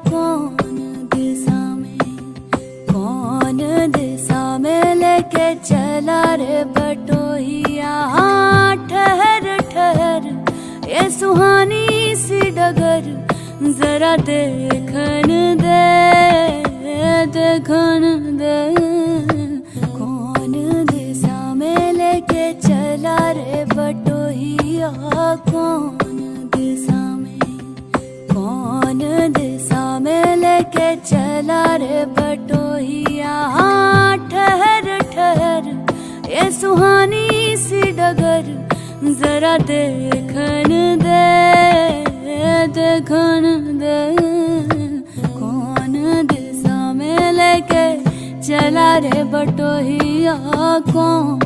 कौन दिशा में लेके चला रे बटोहिया। ठहर ठहर ये सुहानी सी डगर जरा देखन दे, देखन दे। कौन दिशा में लेके चला रे बटोहिया। कौन दिशा में लेके चला रे बटोहिया। ठहर ठहर ये सुहानी सी डगर जरा देखन दे, देखन दे। कौन दिशा में लेके चला रे बटोहिया। कौन